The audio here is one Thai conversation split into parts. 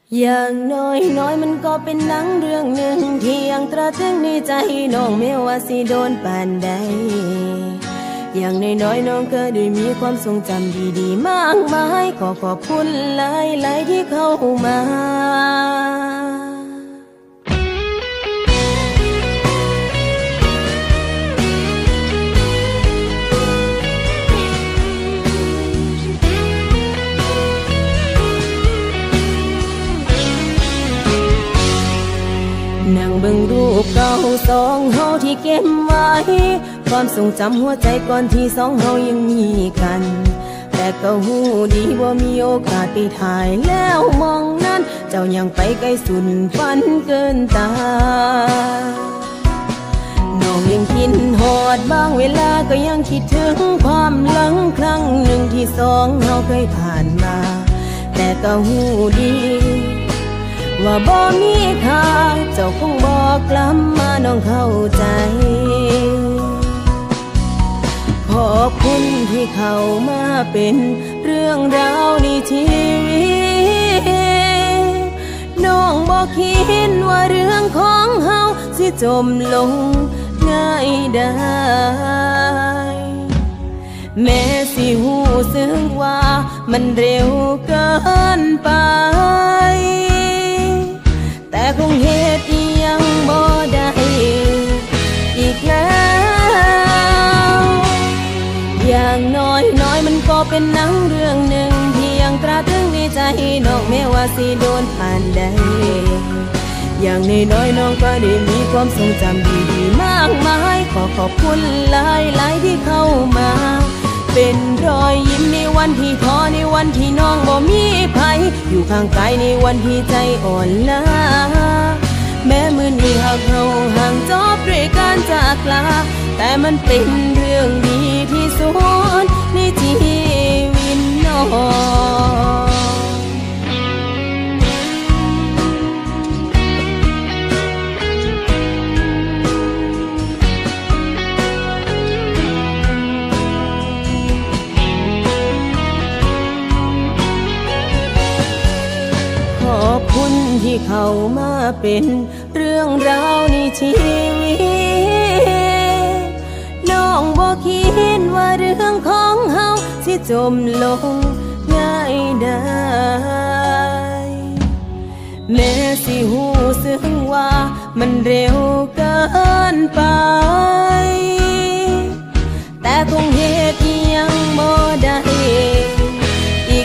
อย่างน้อยมันก็เป็นหนังเรื่องหนึ่งที่ยังตราตรึงในใจน้องแม้ว่าสิโดนปานใดอย่างน้อยน้องก็ได้มีความทรงจำดีๆมากมายขอบคุณหลายๆที่เข้ามานั่งเบิ่งรูปเก่าสองเฮาที่เก็บไว้ความทรงจำหัวใจก่อนที่สองเฮายังมีกันแต่ก็หูดีว่ามีโอกาสไปถ่ายแล้วมองนั้นเจ้ายังไปไกลสุดฝันเกินตาน้องยังคิดฮอดบางเวลาก็ยังคิดถึงความหลังครั้งหนึ่งที่สองเฮาเคยผ่านมาแต่ก็หูดีว่าบ่มีค่าเจ้าคงบอกกลับมาน้องเข้าใจขอบคุณที่เข้ามาเป็นเรื่องราวในชีวิตน้องบอกคิดว่าเรื่องของเฮาสิจมลงง่ายได้แม้สิหูซึ้งว่ามันเร็วเกินไปแต่คงเหตุยังบ่ได้อีกแล้วอย่างน้อยมันก็เป็นหนังเรื่องหนึ่งที่ยังตราตรึงในใจน้องแม้ว่าสิโดนผ่านใดอย่างน้อยน้องก็ได้มีความทรงจำดีๆมากมายขอบคุณหลายๆที่เข้ามาเป็นรอยยิ้มในวันที่ท้อในวันที่น้องบ่มีภัยอยู่ข้างกายในวันที่ใจอ่อนล้าแม้มื้อนี้หากเฮาห่างจบด้วยการจากลาแต่มันเป็นเรื่องดีที่สุดในชีวิตน้องขอบคุณที่เข้ามาเป็นเรื่องราวในชีวิตน้องบอกคิดว่าเรื่องของเฮาสิจมลงง่ายได้แม้สิหูซึ้งว่ามันเร็วเกินไปแต่คงเหตุยังบ่ได้อีก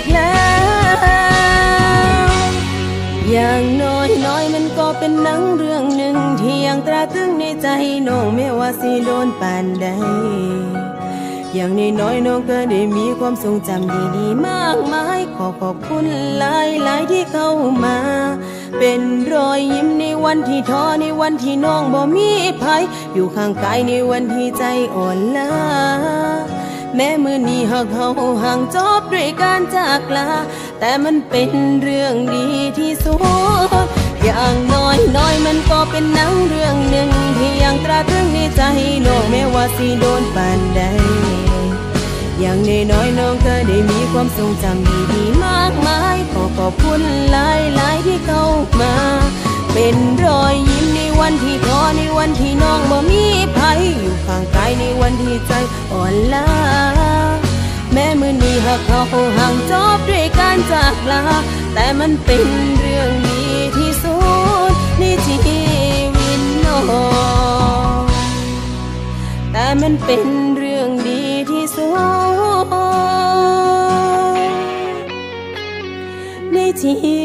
แล้วอย่างน้อยมันก็เป็นหนังเรื่องหนึ่งที่ยังตราตรึงในใจน้องแม้ว่าสิโดนปานใดอย่างน้อยน้องก็ได้มีความทรงจำดีๆมากมายขอบคุณหลายๆที่เข้ามาเป็นรอยยิ้มในวันที่ท้อในวันที่น้องบ่มีภัยอยู่ข้างกายในวันที่ใจอ่อนล้าแม้มื้อนี้หากเฮาห่างจบด้วยการจากลาแต่มันเป็นเรื่องดีที่สุดอย่างน้อยมันก็เป็นหนังเรื่องหนึ่งที่ยังตราตรึงในใจน้องแม้ว่าสิโดนปานใดอย่างน้อยน้องก็ได้มีความทรงจำดีๆมากมายขอบคุณหลายๆที่เข้ามาเป็นรอยยิ้มในวันที่ท้อในวันที่น้องบ่มีภัยอยู่ข้างกายในวันที่ใจอ่อนล้าแม้มื้อนี้หากเฮาห่างจบด้วยการจากลาแต่มันเป็นเรื่องดีที่สุดในชีวิตน้องแต่มันเป็นเรื่องดีที่สุดในชี